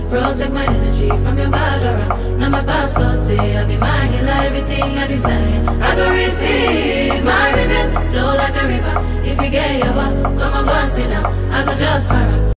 Protect my energy from your bad aura. Now my pastor say I be my healer, everything I desire. I go receive my rhythm, flow like a river. If you get your back, come and go and sit down. I go just para.